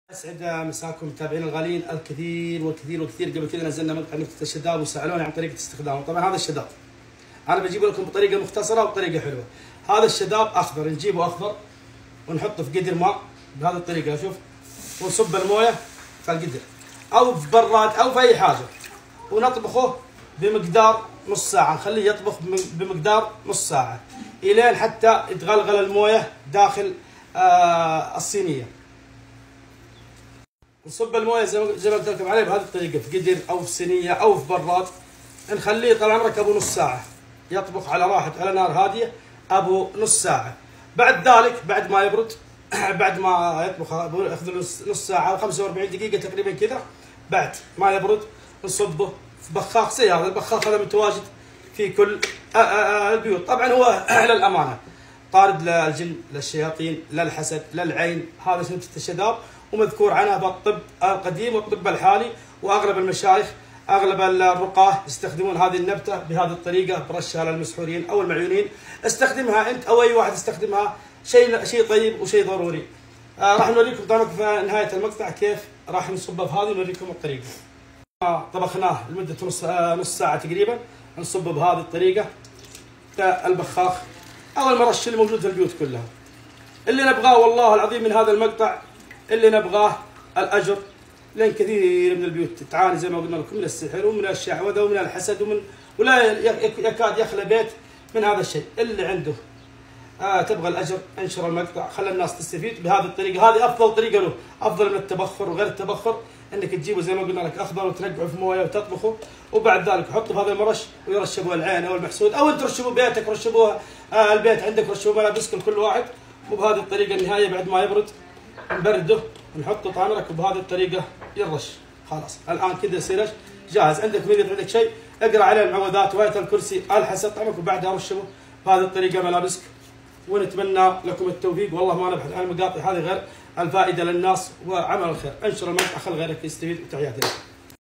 اسعد مساكم متابعين الغاليين الكثير والكثير والكثير. قبل كذا نزلنا مقطع نكتة الشداد وسالوني عن طريقه استخدامه. طبعا هذا الشداد انا بجيب لكم بطريقه مختصره وبطريقه حلوه. هذا الشداد اخضر، نجيبه اخضر ونحطه في قدر ماء بهذه الطريقه، شوف، ونصب المويه في القدر او في براد او في اي حاجه، ونطبخه بمقدار نص ساعه، نخليه يطبخ بمقدار نص ساعه الين حتى يتغلغل المويه داخل الصينيه. نصب المويه زي ما قلت لكم عليه بهذه الطريقه في قدر او في صينيه او في براد، نخليه طال عمرك ابو نص ساعه يطبخ على راحته على نار هاديه ابو نص ساعه. بعد ذلك بعد ما يبرد بعد ما يطبخ ياخذ نص ساعه او 45 دقيقه تقريبا كذا، بعد ما يبرد نصبه في بخاخ زي هذا. البخاخ هذا متواجد في كل البيوت. طبعا هو للامانه طارد للجن، للشياطين، للحسد، للعين. هذا اسمه الشداد ومذكور عنها بالطب القديم والطب الحالي، واغلب المشايخ اغلب الرقاه يستخدمون هذه النبته بهذه الطريقه برشها للمسحورين او المعيونين. استخدمها انت او اي واحد يستخدمها، شيء طيب وشيء ضروري. راح نوريكم طبعا في نهايه المقطع كيف راح نصبه في هذه، نوريكم الطريقه. طبخناه لمده نص ساعه تقريبا، نصبه بهذه الطريقه البخاخ او المرش اللي موجود في البيوت كلها. اللي نبغاه والله العظيم من هذا المقطع، اللي نبغاه الاجر، لان كثير من البيوت تعاني زي ما قلنا لكم من السحر ومن الشعوذه ومن الحسد ولا يكاد يخلى بيت من هذا الشيء. اللي عنده تبغى الاجر انشر المقطع، خلى الناس تستفيد بهذه الطريقه. هذه افضل طريقه له، افضل من التبخر وغير التبخر، انك تجيبه زي ما قلنا لك اخضر وتنقعه في مويه وتطبخه، وبعد ذلك حطه في هذا المرش ويرشبوه العين او المحسود، او انت رشبوه بيتك، رشبوه البيت عندك، رشبوه ملابسكم كل واحد. وبهذه الطريقه النهايه بعد ما يبرد نبرده نحطه طعمرك، وبهذه الطريقه يرش. خلاص الان كذا يصير جاهز. عندك مريض عندك شيء اقرا عليه المعوذات وايه الكرسي الحسد طعمك، وبعدها رشبه بهذه الطريقه ملابسك. ونتمنى لكم التوفيق. والله ما نبحث عن المقاطع هذه غير الفائده للناس وعمل الخير. انشر المقطع خل غيرك يستفيد. وتحياتي لكم.